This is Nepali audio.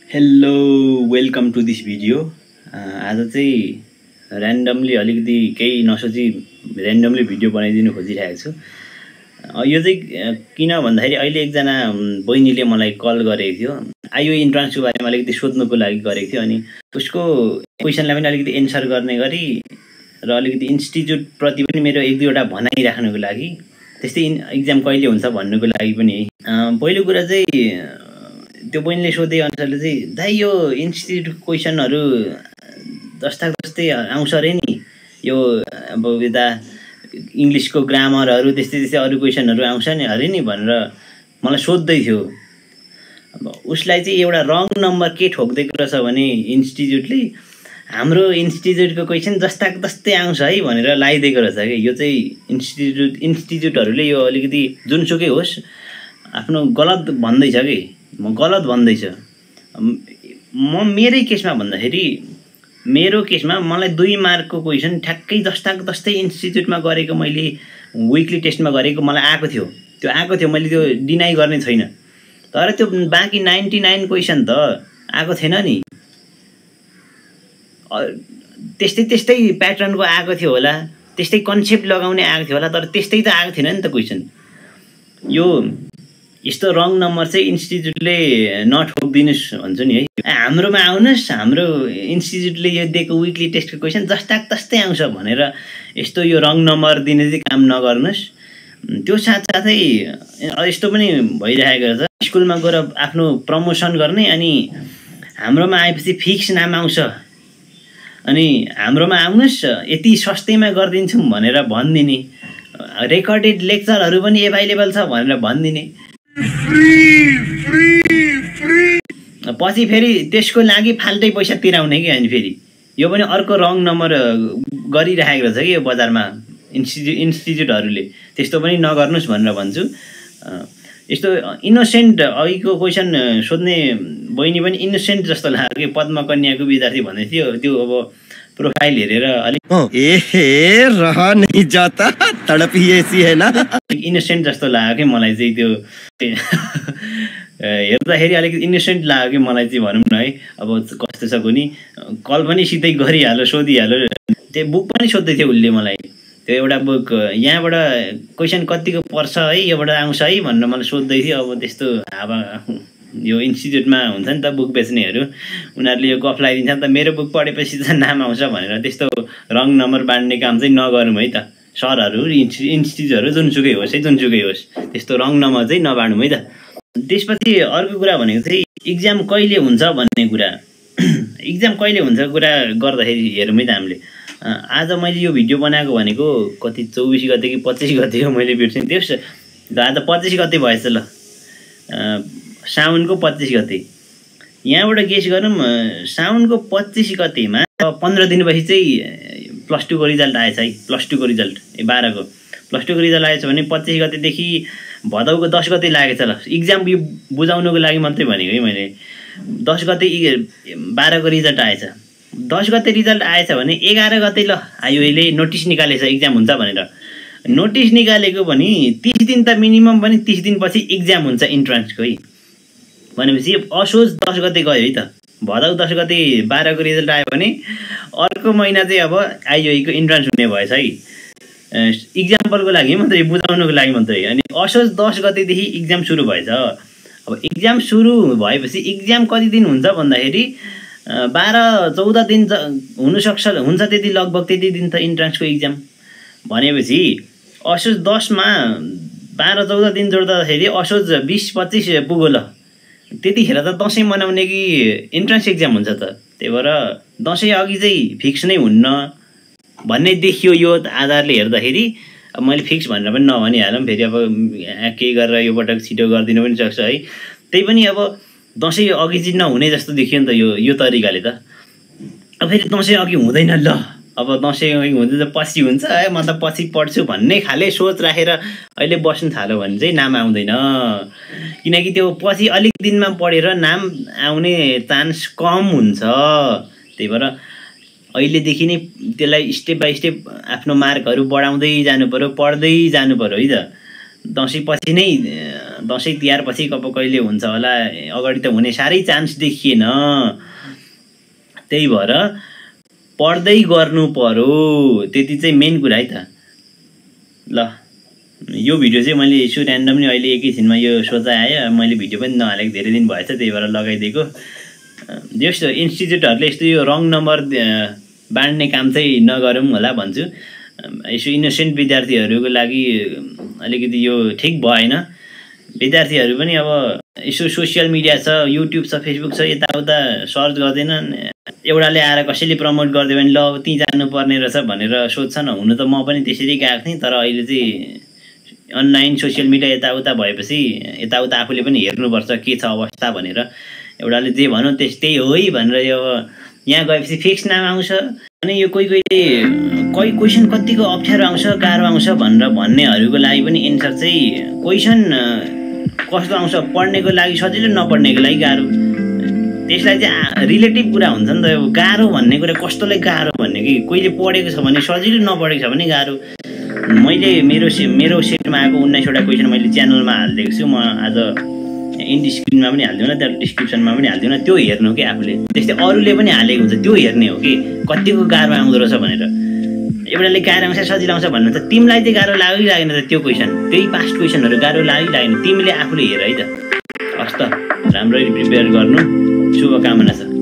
Hello welcome to this video. आज चाहिँ ऱ्यान्डमली अलिकति केही नसोची ऱ्यान्डमली भिडियो बनाइदिनु खोजिरहेको छु। यो चाहिँ किन भन्दाखेरि अहिले एकजना बहिनीले मलाई कल गरेको थियो। आइओई इन्ट्रान्सको बारेमा अलिकति सोध्नुको लागि गरेको थियो अनि उसको क्वेसनलाई पनि अलिकति एन्सर गर्ने गरी र अलिकति इन्स्टिट्युटप्रति पनि मेरो एक दुईवटा भनाइ राख्नुको लागि, त्यस्तै एक्जाम कहिले हुन्छ भन्नुको लागि पनि। पहिलो कुरा चाहिँ त्यो बहिनीले सोधे अनुसारले चाहिँ दाइ यो इन्स्टिट्युट क्वेसनहरू जस्तै आउँछ अरे नि, यो अब यता इङ्ग्लिसको ग्रामरहरू त्यस्तै अरू क्वेसनहरू आउँछ नि अरे नि भनेर मलाई सोध्दै थियो। अब उसलाई चाहिँ एउटा रङ नम्बर के ठोक्दिएको रहेछ भने इन्स्टिट्युटले हाम्रो इन्स्टिट्युटको क्वेसन जस्तै आउँछ है भनेर लगाइदिएको रहेछ कि। यो चाहिँ इन्स्टिट्युटहरूले यो अलिकति जुनसुकै होस् आफ्नो गलत भन्दैछ कि, म गलत भन्दैछ। म मेरै केसमा भन्दाखेरि मेरो केसमा मलाई 2 मार्कको क्वेसन ठ्याक्कै जस्तै इन्स्टिट्युटमा गरेको, मैले विकली टेस्टमा गरेको मलाई आएको थियो, मैले त्यो डिनाइ गर्ने छैन। तर त्यो बाँकी 99 क्वेसन त आएको थिएन नि, त्यस्तै प्याटर्नको आएको थियो होला, त्यस्तै कन्सेप्ट लगाउने आएको थियो होला, तर त्यस्तै त आएको थिएन नि त क्वेसन। यो यस्तो रङ नम्बर चाहिँ इन्स्टिट्युटले नठोकिदिनुहोस् भन्छु नि है। हाम्रोमा आउनुहोस्, हाम्रो इन्स्टिट्युटले यो दिएको विकली टेस्टको क्वेसन जस्तै आउँछ भनेर यस्तो यो रङ नम्बर दिने चाहिँ काम नगर्नुहोस्। त्यो साथसाथै यस्तो पनि भइरहेको रहेछ, स्कुलमा गएर आफ्नो प्रमोसन गर्ने अनि हाम्रोमा आएपछि फिक्स नाम आउँछ अनि हाम्रोमा आउनुहोस् यति सस्तैमा गरिदिन्छौँ भनेर भनिदिने, रेकर्डेड लेक्चरहरू पनि एभाइलेबल छ भनेर भनिदिने, पछि फेरि त्यसको लागि फाल्टै पैसा तिराउने कि। अनि फेरि यो पनि अर्को रङ नम्बर गरिरहेको रहेछ कि यो बजारमा इन्स्टिट्युटहरूले। त्यस्तो पनि नगर्नुहोस् भनेर भन्छु। यस्तो इनोसेन्ट अघिको क्वेसन सोध्ने बहिनी पनि इनोसेन्ट जस्तो लाग्यो कि, पद्मकन्याको विद्यार्थी भन्दै थियो। त्यो अब प्रोफाइल हेरेर अलिक इनोसेन्ट जस्तो लाग्यो कि मलाई चाहिँ। त्यो हेर्दाखेरि अलिकति इनोसेन्ट लाग्यो कि मलाई चाहिँ, भनौँ न है। अब कस्तो छ कुनी कल पनि सिधै गरिहाल्यो, सोधिहाल्यो। त्यो बुक पनि सोध्दै थियो उसले मलाई, त्यो एउटा बुक यहाँबाट क्वेसन कतिको पर्छ है, योबाट आउँछ है भनेर मलाई सोध्दै थियो। अब त्यस्तो अब यो इन्स्टिट्युटमा हुन्छ नि त बुक बेच्नेहरू, उनीहरूले यो गफ लगाइदिन्छ नि त, मेरो बुक पढेपछि त नाम आउँछ भनेर। त्यस्तो रङ नम्बर बाँड्ने काम चाहिँ नगरौँ है त सरहरू, इन्स्टिट्युटहरू जुनसुकै होस् त्यस्तो रङ नम्बर चाहिँ नबाँडौँ है त। त्यसपछि अर्को कुरा भनेको चाहिँ इक्जाम कहिले हुन्छ भन्ने कुरा। इक्जाम कहिले हुन्छ कुरा गर्दाखेरि हेरौँ है त हामीले। आज मैले यो भिडियो बनाएको भनेको कति 24 गते कि 25 गते हो, मैले बिर्सेँ। त्यस आज 25 गते भएछ ल, साउनको 25 गते। यहाँबाट गेस गरौँ, साउनको 25 गतेमा 15 दिनपछि चाहिँ +2 को रिजल्ट आएछ है। +2 को रिजल्ट 12 को +2 को रिजल्ट आएछ भने 25 गतेदेखि भदौको 10 गते लागेछ ल। इक्जाम यो बुझाउनुको लागि मात्रै भनेको है मैले। 10 गते 12 को रिजल्ट आएछ, 10 गते रिजल्ट आएछ भने 11 गते ल आइओईले नोटिस निकालेछ इक्जाम हुन्छ भनेर। नोटिस निकालेको पनि 30 दिन त मिनिमम, पनि 30 दिनपछि इक्जाम हुन्छ इन्ट्रान्सको है। भनेपछि असोज 10 गते गयो है त। भदौ 10 गते 12 को रिजल्ट आयो भने अर्को महिना चाहिँ अब आइओईको इन्ट्रान्स हुने भएछ है। इक्जाम्पलको लागि मात्रै, बुझाउनुको लागि मात्रै। अनि असोज 10 गतेदेखि इक्जाम सुरु भएछ। अब इक्जाम सुरु भएपछि इक्जाम कति दिन हुन्छ भन्दाखेरि 12-14 दिन हुन्छ त्यति, लगभग त्यति दिन त इन्ट्रान्सको इक्जाम। भनेपछि असोज 10 मा 12-14 दिन जोड्दाखेरि असोज 20-25 पुग्यो ल। त्यतिखेर त दसैँ मनाउने कि इन्ट्रान्स इक्जाम हुन्छ त। त्यही भएर दसैँ अघि चाहिँ फिक्स नै हुन्न भन्ने देखियो यो आधारले हेर्दाखेरि। अब मैले फिक्स भनेर पनि नभनिहालौँ, फेरि अब केही गरेर यो पटक छिटो गरिदिनु पनि सक्छ है। त्यही पनि अब दसैँ अघि चाहिँ नहुने जस्तो देखियो नि त यो तरिकाले त। अब फेरि दसैँ अघि हुँदैन ल, अब दसैँ अघि हुँदैन पछि हुन्छ है, म त पछि पढ्छु भन्ने खाले सोच राखेर अहिले बस्नु थाल्यो भने चाहिँ नाम आउँदैन। किनकि त्यो पछि अलिक दिनमा पढेर नाम आउने चान्स कम हुन्छ। त्यही भएर अहिलेदेखि नै त्यसलाई स्टेप बाई स्टेप आफ्नो मार्कहरू बढाउँदै जानु पर्यो, पढ्दै जानु पर्यो है त। दसैँ पछि नै दसैँ तिहार पछि कहिले हुन्छ होला, अगाडि त हुने साह्रै चान्स देखिएन। त्यही भएर पढ्दै गर्नु पर्यो, त्यति चाहिँ मेन कुरा है त। ल यो भिडियो चाहिँ मैले यसो ऱ्यान्डमली अहिले एकैछिनमा यो सोचा आयो, मैले भिडियो पनि नहालेको धेरै दिन भएछ, त्यही भएर लगाइदिएको। जस्तो इन्स्टिट्युटहरूले यस्तो यो रङ नम्बर बाँड्ने काम चाहिँ नगरौँ होला भन्छु। यसो इनोसेन्ट विद्यार्थीहरूको लागि अलिकति यो ठिक भएन। विद्यार्थीहरू पनि अब यसो सोसियल मिडिया छ, युट्युब छ, फेसबुक छ, यताउता सर्च गर्दैनन्। एउटाले आएर कसैले प्रमोट गरिदियो भने ल त्यहीँ जानुपर्ने रहेछ भनेर सोध्छन्। हुनु त म पनि त्यसरी गएको थिएँ, तर अहिले चाहिँ अनलाइन सोसियल मिडिया यताउता भएपछि यताउता आफूले पनि हेर्नुपर्छ के छ अवस्था भनेर। एउटाले जे भनौँ त्यस्तै हो है भनेर यो यहाँ गएपछि फिक्स नाम आउँछ। अनि यो कोही क्वेसन कतिको अप्ठ्यारो आउँछ, गाह्रो आउँछ भनेर भन्नेहरूको लागि पनि एन्सर चाहिँ क्वेसन कस्तो आउँछ, पढ्नेको लागि सजिलो, नपढ्नेको लागि गाह्रो। त्यसलाई चाहिँ रिलेटिभ कुरा हुन्छ नि त। अब गाह्रो भन्ने कुरा कस्तोलाई गाह्रो भन्ने कि कोहीले पढेको छ भने सजिलो, नपढेको छ भने गाह्रो। मैले मेरो सेटमा आएको 19वटा क्वेसन मैले च्यानलमा हालिदिएको छु। म आज इन्ड स्क्रिनमा पनि हालिदिउँ, त्यहाँ डिस्क्रिप्सनमा पनि हालिदिउँ, त्यो हेर्नु कि आफूले। त्यस्तै अरूले पनि हालेको हुन्छ, त्यो हेर्ने हो कि कतिको गाह्रो आउँदो रहेछ भनेर। एउटाले गाह्रो आउँछ सजिलो आउँछ भन्नु त तिमीलाई चाहिँ गाह्रो लाग्यो लागेन त त्यो क्वेसन, त्यही पास्ट क्वेसनहरू गाह्रो लाग्यो लागेन, तिमीले आफूले हेर है त। हस् त, राम्ररी प्रिपेयर गर्नु, शुभकामना छ।